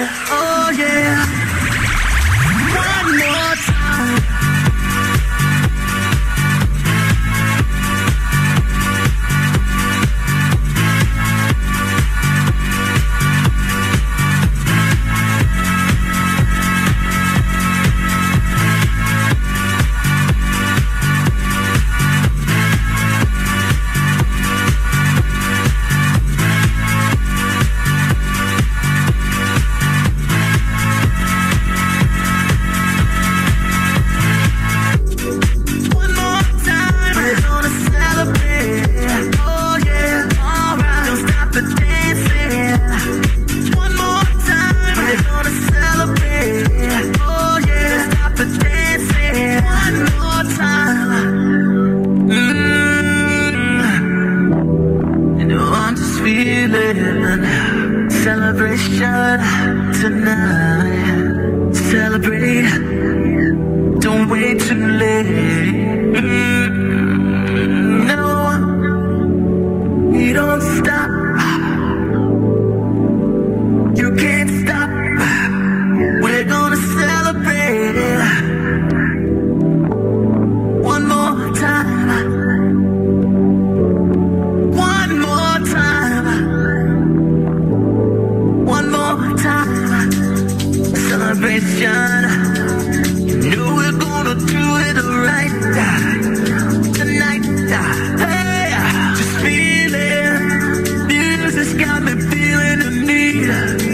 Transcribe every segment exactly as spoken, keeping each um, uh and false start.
oh yeah. One more time. Celebration tonight. Celebrate. Don't wait too late. Mm, no, we don't stop. You can't stop. We're gonna celebrate. One more time. One more time. One more time. Celebration. You know we're gonna do it right tonight. Hey, just feel it. Music's got me feeling the need.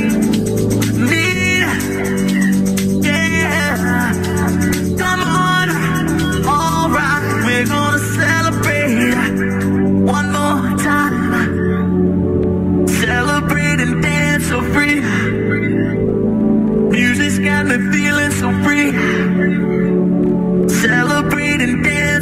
Need. Yeah. Come on. Alright. We're gonna celebrate. One more time. Celebrate and dance so free. Music's got me feeling so free. Celebrate and dance.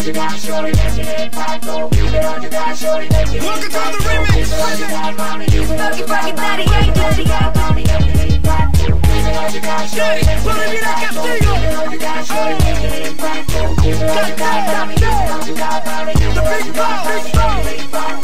the remix. Funky, funky, daddy, yeah, daddy, yeah, daddy, Daddy, put it in that Castillo. Oh. The big ball, big ball.